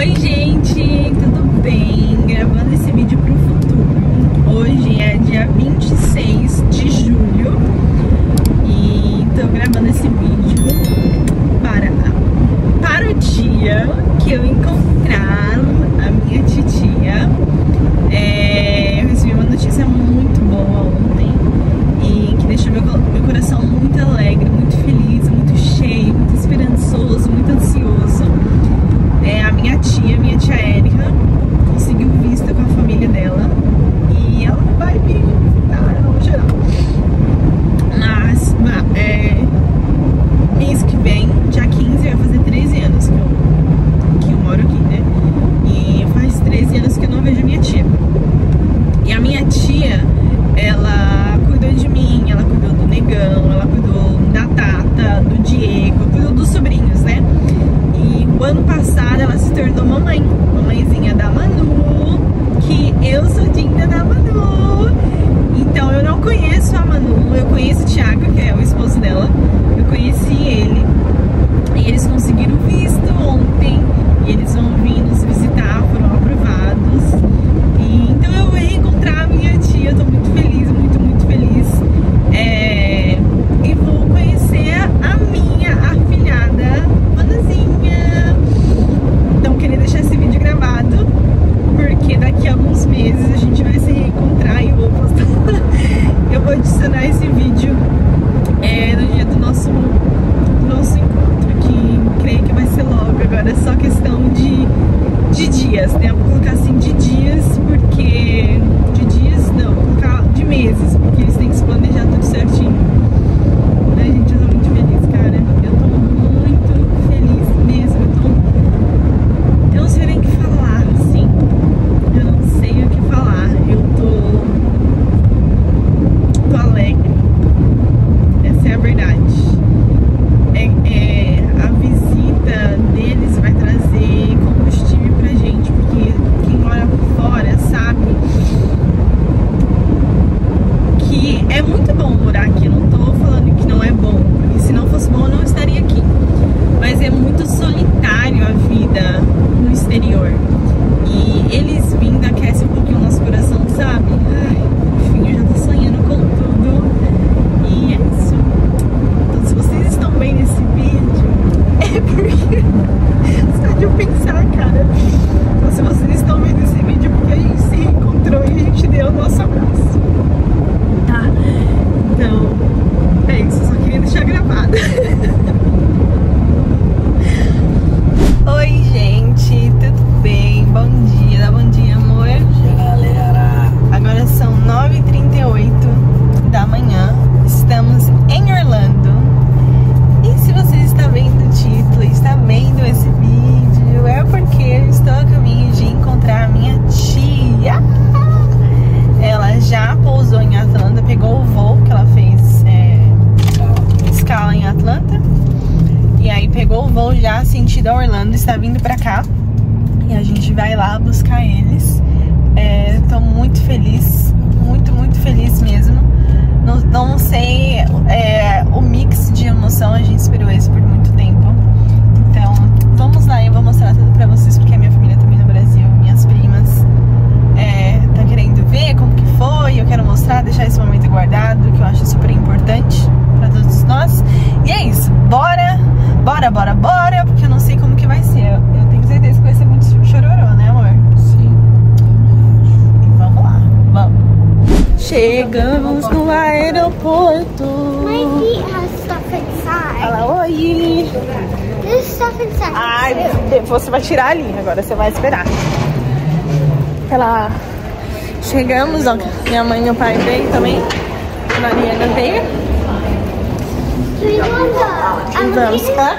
Oi gente, tudo bem? Gravando esse vídeo pro futuro. Hoje é dia 26 de julho e tô gravando esse vídeo para o dia que eu encontrar a minha titia. Eu recebi uma notícia muito boa ontem e que deixou meu coração muito alegre, muito feliz, muito cheio, muito esperançoso, muito ansioso. A minha tia Érica, conseguiu vista com a família dela e ela vai me visitar, eu não vou chorar. Mas, mês que vem, dia 15, vai fazer 13 anos que eu moro aqui, né? E faz 13 anos que eu não vejo a minha tia. E a minha tia, ela cuidou de mim, ela cuidou do Negão, ela cuidou da Tata, do Diego, cuidou dos sobrinhos, né? E o ano passado ela se tornou mamãezinha da Manu, que eu sou dinda da Manu. Então eu não conheço a Manu, eu conheço o Thiago, que é o esposo dela. Eu conheci ele e eles conseguiram visto ontem e eles vão vir nos visitar, foram aprovados. E então eu vou reencontrar a minha tia, eu tô muito feliz, muito feliz. E vou conhecer a minha afilhada Manazinha. Então queria deixar esse vídeo gravado, porque daqui a alguns meses a gente vai se reencontrar e eu vou postar. Eu vou adicionar esse vídeo no dia do nosso encontro, que creio que vai ser logo. Agora é só questão de dias, né? Eu vou colocar assim de dias, porque de dias não, vou colocar de meses, porque eles têm que se planejar tudo certinho. Ai, gente, eu tô muito feliz, cara. Eu tô muito feliz mesmo. Eu não sei nem o que falar, assim. Eu não sei o que falar. Eu tô alegre. Essa é a verdade. A visita deles vai trazer combustível pra gente, porque quem mora fora sabe que é muito bom morar aqui. Eu não tô falando que não é bom, porque se não fosse bom eu não estaria aqui. Mas é muito solitário a vida no exterior. E eles vindo aquece um pouquinho o nosso coração, sabe? Ai, enfim, eu já tô sonhando com tudo. E é isso. Então, se vocês estão bem nesse vídeo, é porque só de eu pensar, cara. Então, se vocês estão vendo esse vídeo, é porque a gente se reencontrou e a gente deu o nosso abraço. Tá? Então, é isso. Eu só queria deixar gravado. Oi, gente, tudo bem? Bom dia, amor. Galera, agora são 9h38 da manhã. Estamos em Orlando. E se você está vendo o título, está vendo esse vídeo, é porque eu estou a caminho de encontrar a minha tia. Ela já pousou em Atlanta, pegou o voo que ela fez escala em Atlanta. E aí pegou o voo já sentido a Orlando, está vindo pra cá. E a gente vai lá buscar eles. Tô muito feliz, muito feliz mesmo. Não sei o mix de emoção, a gente esperou isso por muito tempo. Então vamos lá, eu vou mostrar tudo pra vocês, porque a minha família também no Brasil, minhas primas tá querendo ver como que foi. Eu quero mostrar, deixar esse momento guardado, que eu acho super importante pra todos nós. E é isso, bora, porque eu não sei como que vai ser. Eu tenho certeza que vai ser muito chororô, né, amor? sim. E vamos lá, vamos. Chegamos no aeroporto. My feet has stuff inside. Fala, oi. There's stuff inside. Ai, você vai tirar ali, agora você vai esperar. Chegamos, ó. Minha mãe e meu pai veio também. Mariana veio. Vamos, tá?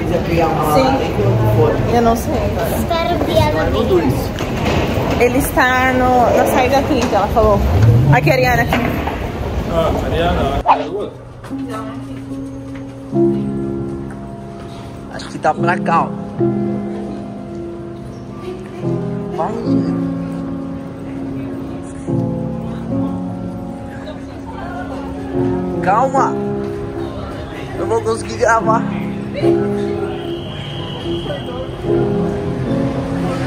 Sim. Eu não sei. Espero que ela venha. Ele está na saída 30, ela falou. Aqui, Ariana. Ariana, acho que tá pra cá, ó. Calma, eu vou conseguir gravar.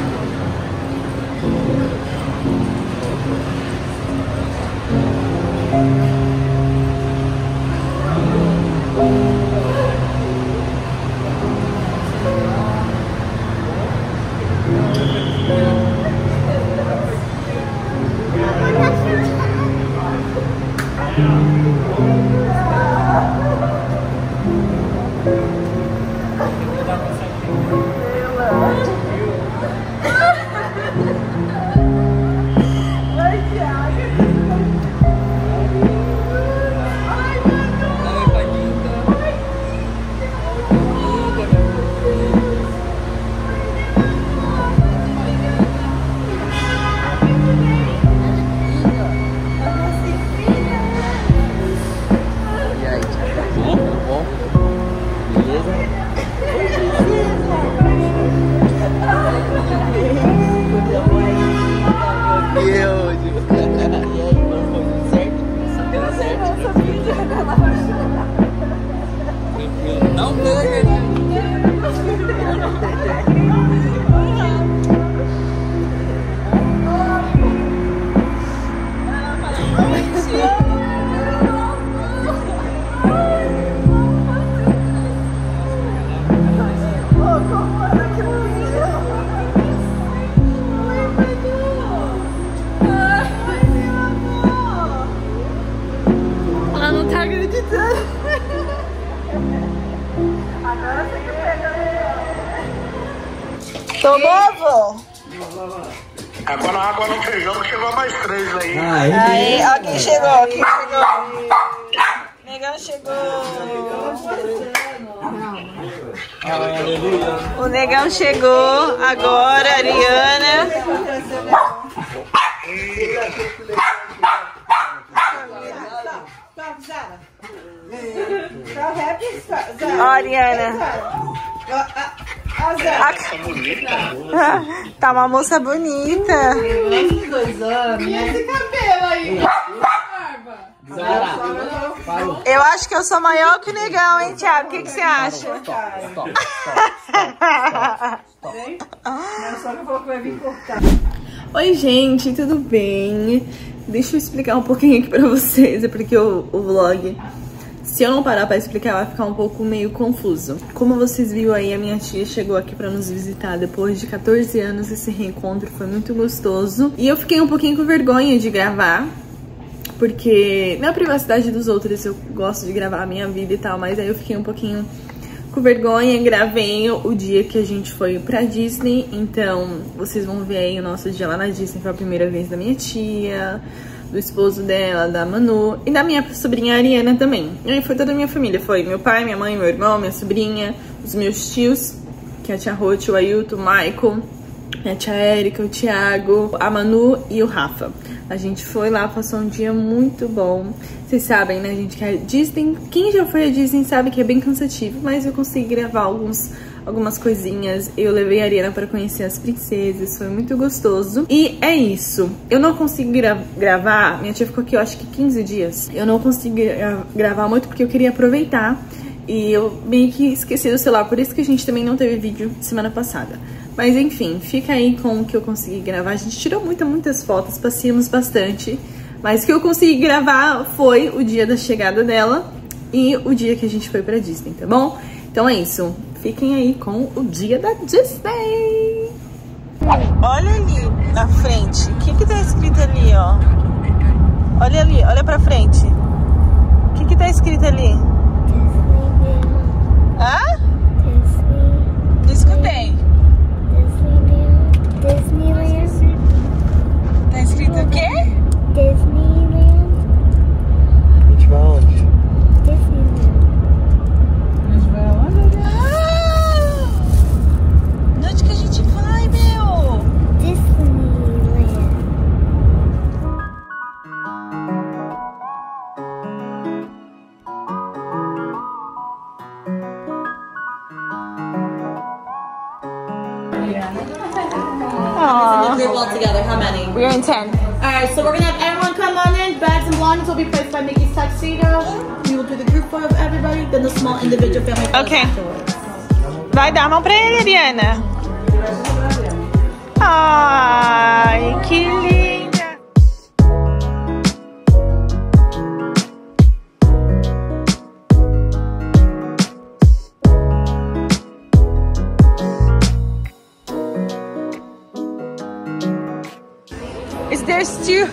Tomou, avô? Agora a água no feijão que chegou mais 3 aí. Aí, ó quem chegou, Negão chegou. O Negão chegou agora, Ariana. Ó, Ariana. Tá uma moça bonita. 2 anos. E esse cabelo aí? Eu acho que eu sou maior que o Negão, hein, Thiago? O que você acha? Oi, gente, tudo bem? Deixa eu explicar um pouquinho aqui pra vocês. É porque o vlog, se eu não parar pra explicar, vai ficar um pouco meio confuso. Como vocês viram aí, a minha tia chegou aqui pra nos visitar depois de 14 anos. Esse reencontro foi muito gostoso. E eu fiquei um pouquinho com vergonha de gravar, porque na privacidade dos outros eu gosto de gravar a minha vida e tal, mas aí eu fiquei um pouquinho com vergonha. Gravei o dia que a gente foi pra Disney, então vocês vão ver aí o nosso dia lá na Disney. Foi a primeira vez da minha tia, do esposo dela, da Manu e da minha sobrinha Ariana também. E aí foi toda a minha família, foi meu pai, minha mãe, meu irmão, minha sobrinha, os meus tios, que é a tia Ruth, o Ailton, o Michael, a tia Erika, o Thiago, a Manu e o Rafa. A gente foi lá, passou um dia muito bom. Vocês sabem, né, gente, que a Disney, quem já foi a Disney sabe que é bem cansativo, mas eu consegui gravar algumas coisinhas. Eu levei a Ariana pra conhecer as princesas, foi muito gostoso. E é isso. Eu não consegui gravar, minha tia ficou aqui, eu acho que 15 dias. Eu não consegui gravar muito porque eu queria aproveitar. E eu meio que esqueci do celular, por isso que a gente também não teve vídeo semana passada. Mas enfim, fica aí com o que eu consegui gravar. A gente tirou muitas fotos, passeamos bastante. Mas o que eu consegui gravar foi o dia da chegada dela e o dia que a gente foi pra Disney, tá bom? Então é isso. Fiquem aí com o dia da Disney. Olha ali na frente. O que tá escrito ali, ó? Olha ali, olha pra frente. O que tá escrito ali? Hã? Não escutei. Disneyland. Tá escrito o quê? Disneyland. A gente vai onde? Disneyland. Onde que a gente vai, meu? Disneyland. Group all together, how many? We're in 10. Alright, so we're gonna have everyone come on in. Bags and belongings will be placed by Mickey's tuxedo. We will do the group photo of everybody, then the small individual family photos Okay. afterwards. Vai dar a mão pra ele, Ariana. Ai, que linda. Is there stew?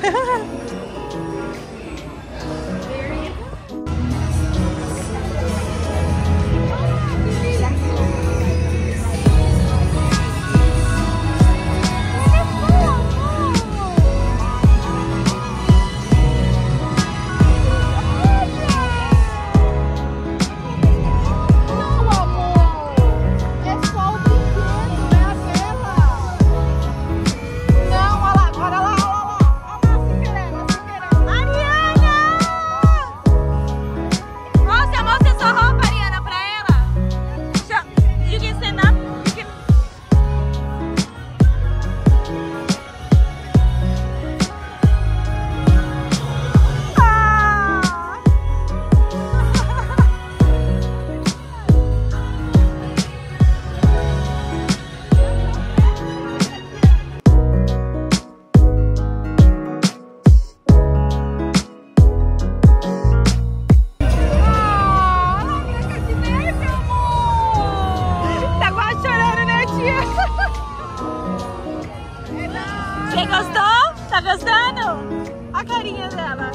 Você gostou? Tá gostando? A carinha dela.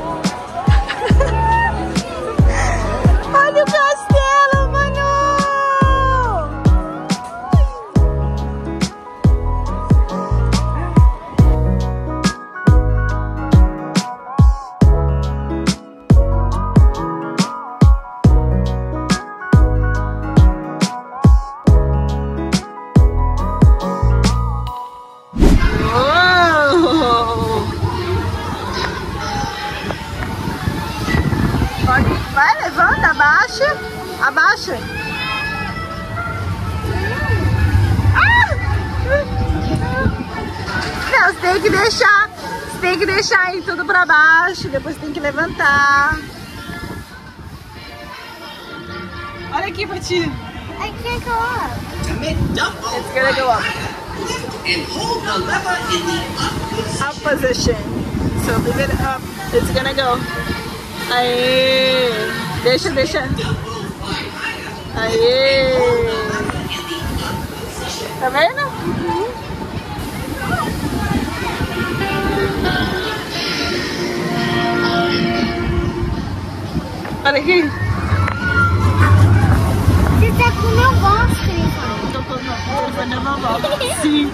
Olha o castelo, Manu! Entendeu? Você tem que deixar aí tudo pra baixo, depois tem que levantar. Olha aqui, Pati. I can't go up. It's gonna go up. And hold the lever in the Up position. So leave it up. It's gonna go. Aê. Deixa. Aê. Tá vendo? Olha aqui. Você tá com o meu gosto, Crefone. Tô fazendo uma volta. Sim.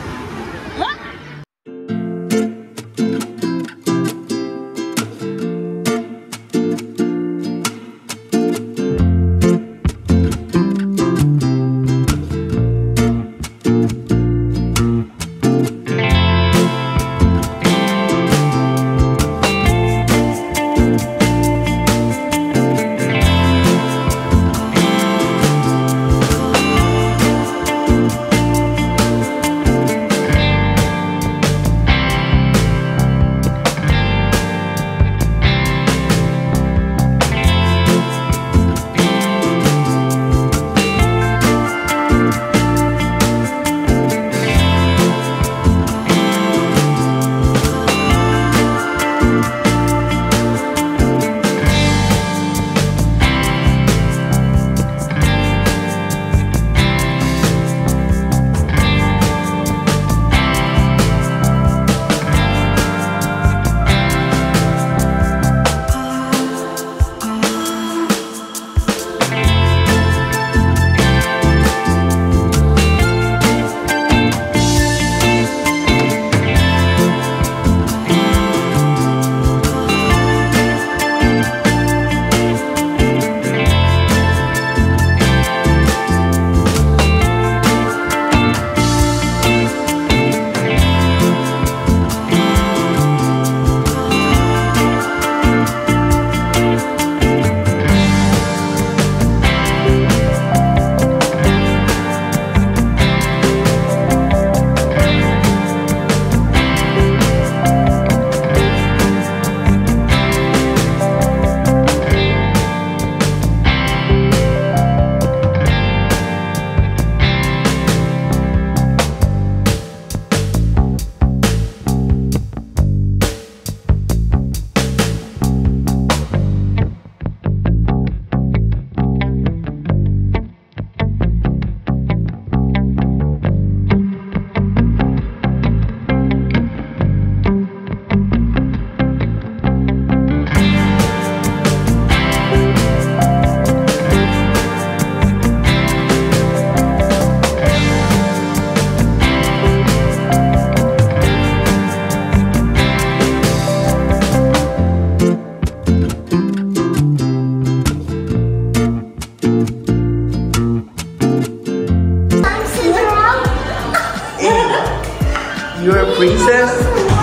You're a princess?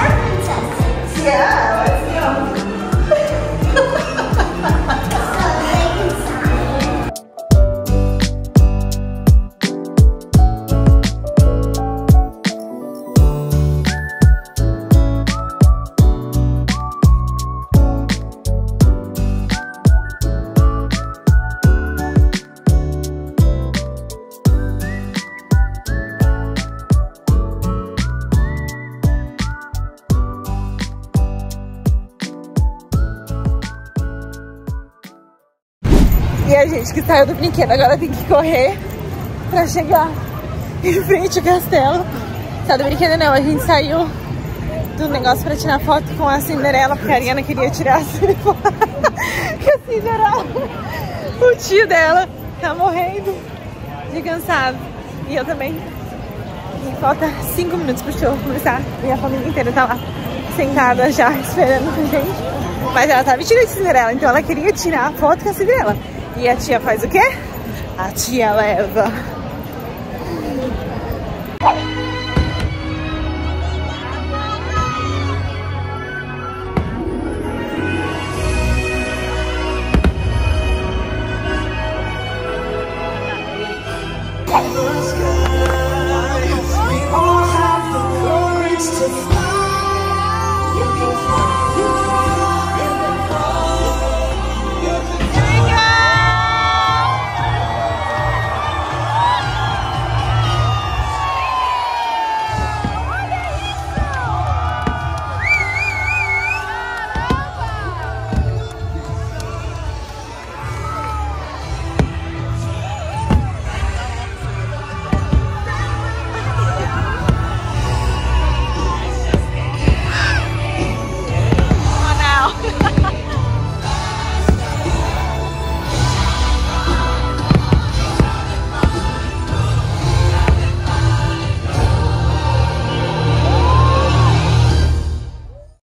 Yeah, let's go. E a gente que saiu do brinquedo agora tem que correr pra chegar em frente ao castelo. Saiu do brinquedo não, a gente saiu do negócio pra tirar foto com a Cinderela, porque a Ariana queria tirar a Cinderela. O tio dela tá morrendo de cansado. E eu também. E falta 5 minutos pro show começar. E a família inteira tá lá sentada já esperando pra gente. Mas ela tá vestida de Cinderela, então ela queria tirar a foto com a Cinderela. E a tia faz o quê? A tia leva.